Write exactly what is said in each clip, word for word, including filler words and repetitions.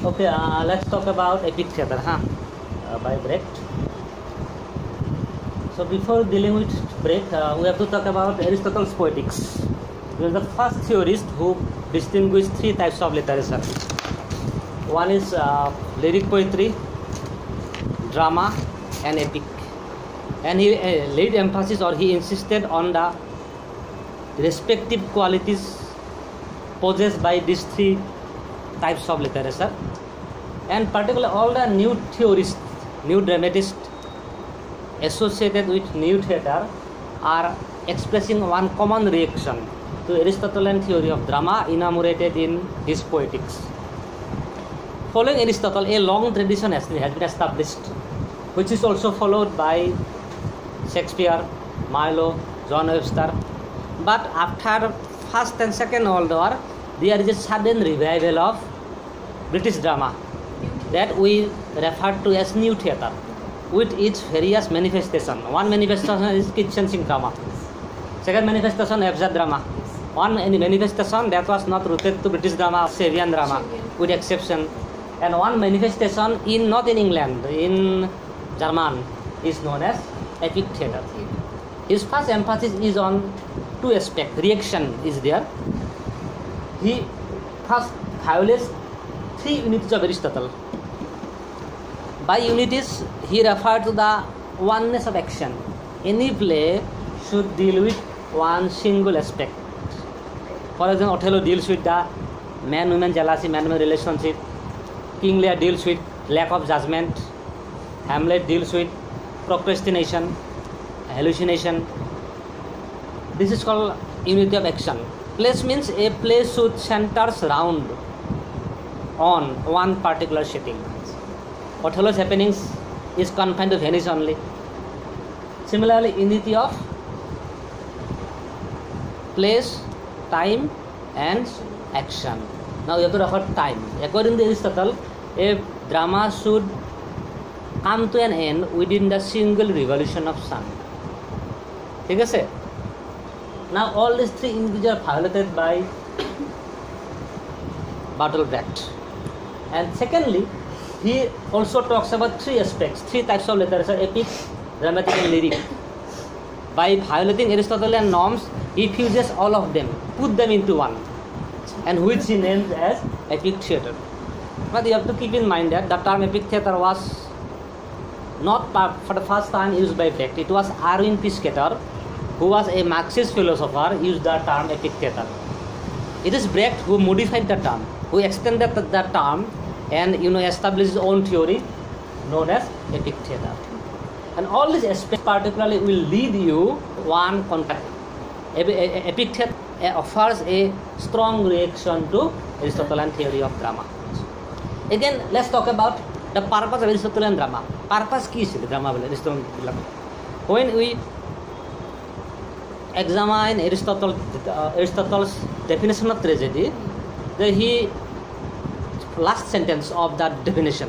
Okay, uh, let's talk about epic theatre, huh? Uh, by Brecht. So before dealing with Brecht, uh, we have to talk about Aristotle's poetics. He was the first theorist who distinguished three types of literature. One is uh, lyric poetry, drama, and epic. And he uh, laid emphasis, or he insisted on the respective qualities possessed by these three types of literature. And particularly all the new theorists, new dramatists associated with new theatre are expressing one common reaction to Aristotelian theory of drama enumerated in his poetics. Following Aristotle, a long tradition has been established, which is also followed by Shakespeare, Marlowe, John Webster. But after First and Second World War, there is a sudden revival of British drama that we refer to as new theatre, with its various manifestation. One manifestation is kitchen sink drama. Second manifestation, absurd drama. One manifestation that was not rooted to British drama, Savian drama, with exception. And one manifestation in not in England, in German, is known as epic theatre. His first emphasis is on two aspects. Reaction is there. He first violates three unities of Aristotle. By unities, he referred to the oneness of action. Any play should deal with one single aspect. For example, Othello deals with the man-woman jealousy, man-woman relationship. King Lear deals with lack of judgment. Hamlet deals with procrastination, hallucination. This is called unity of action. Place means a play should centers round on one particular setting. Othello's happenings is confined to Venice only. Similarly, unity of place, time, and action. Now you have to refer time. According to Aristotle, a drama should come to an end within the single revolution of sun. Okay? Now all these three images are violated by Bertolt Brecht. And secondly, he also talks about three aspects, three types of literature: epic, dramatic, and lyric. By violating Aristotelian norms, he fuses all of them, put them into one, and which he names as epic theatre. But you have to keep in mind that the term epic theatre was not for the first time used by Brecht. It was Erwin Piscator, who was a Marxist philosopher, used the term epic theatre. It is Brecht who modified the term, who extended the, the term, and you know established his own theory known as epic theatre. And all these aspects particularly will lead you one contact. Epic theatre offers a strong reaction to Aristotelian theory of drama. Again, let's talk about the purpose of Aristotelian drama. Purpose key is drama. When we examine Aristotle, uh, Aristotle's definition of tragedy, the he last sentence of that definition: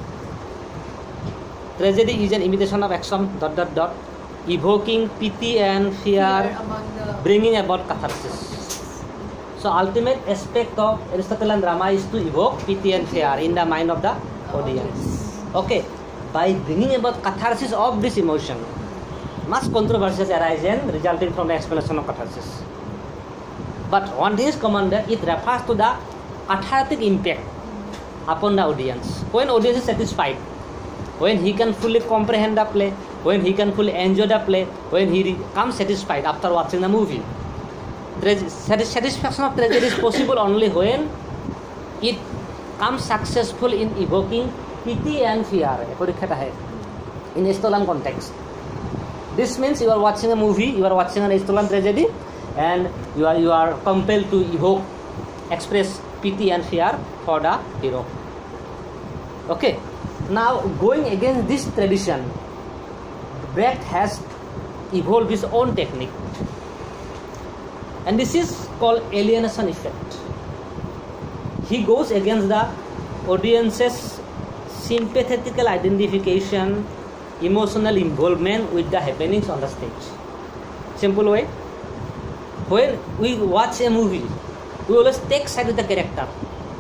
tragedy is an imitation of action dot dot dot evoking pity and fear, fear bringing about catharsis. So ultimate aspect of Aristotelian drama is to evoke pity and fear in the mind of the audience. Okay, by bringing about catharsis of this emotion, much controversies arise and resulting from the explanation of catharsis. But one thing is common, that it refers to the cathartic impact upon the audience. When audience is satisfied, when he can fully comprehend the play, when he can fully enjoy the play, when he becomes satisfied after watching the movie. Satisfaction of tragedy is possible only when it comes successful in evoking pity and fear in Aristotelian context. This means you are watching a movie, you are watching an Aristotelian tragedy, and you are you are compelled to evoke, express pity and fear for the hero. Okay. Now, going against this tradition, Brecht has evolved his own technique, and this is called alienation effect. He goes against the audience's sympathetical identification, emotional involvement with the happenings on the stage. Simple way: when we watch a movie, we always take side with the character.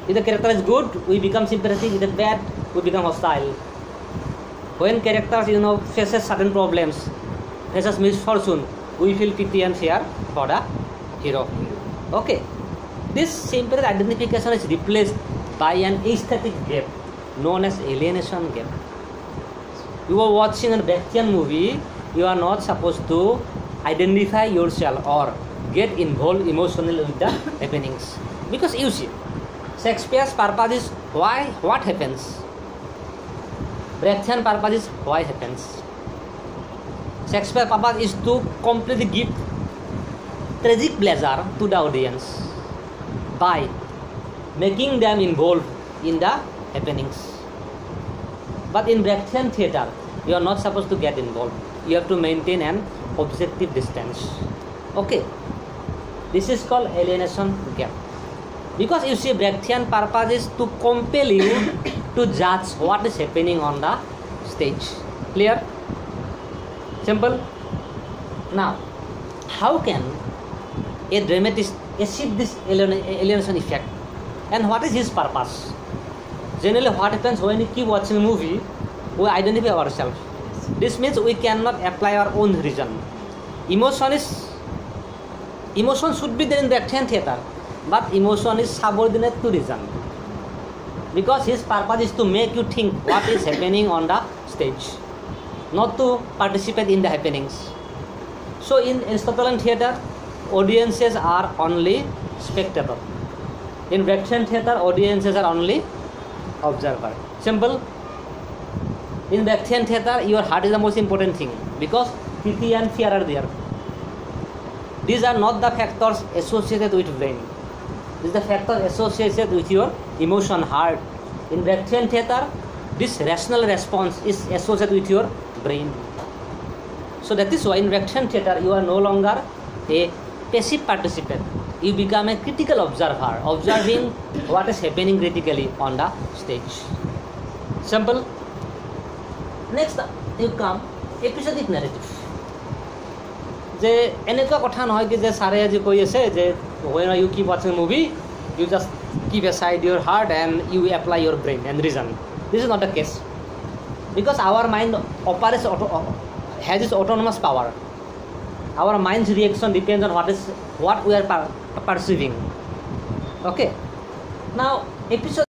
If the character is good, we become sympathetic. If the bad, we become hostile. When characters, you know, faces certain problems, faces misfortune, we feel pity and fear for the hero. Okay. This sympathy identification is replaced by an aesthetic gap known as alienation gap. You are watching a Brechtian movie, you are not supposed to identify yourself or get involved emotionally with the happenings. Because you see, Shakespeare's purpose is why, what happens. Brechtian purpose is why happens. Shakespeare's purpose is to completely give tragic pleasure to the audience by making them involved in the happenings. But in Brechtian theatre, you are not supposed to get involved. You have to maintain an objective distance. Okay. This is called alienation gap. Because you see, Brechtian purpose is to compel you to judge what is happening on the stage. Clear? Simple? Now, how can a dramatist achieve this alienation effect? And what is his purpose? Generally, what happens when we keep watching a movie, we identify ourselves. This means we cannot apply our own reason. Emotion is emotion should be there in Brechtian theatre, but emotion is subordinate to reason. Because his purpose is to make you think what is happening on the stage, not to participate in the happenings. So in Aristotelian theatre, audiences are only spectator. In Brechtian theatre, audiences are only observer. Simple. In Brechtian theatre, your heart is the most important thing because pity and fear are there. These are not the factors associated with brain. These are the factors associated with your emotion, heart. In Brechtian theatre, this rational response is associated with your brain. So that is why in Brechtian theatre, you are no longer a passive participant. You become a critical observer, observing what is happening critically on the stage. Simple. Next, you come episodic narrative. যে এনেকুৱা কথা নহয় কি যে সাৰে আজি কৈ আছে যে when you keep watching a movie, you just keep aside your heart and you apply your brain and reason. This is not the case. Because our mind operates auto, has its autonomous power. Our mind's reaction depends on what is what we are per perceiving. Okay. Now, episode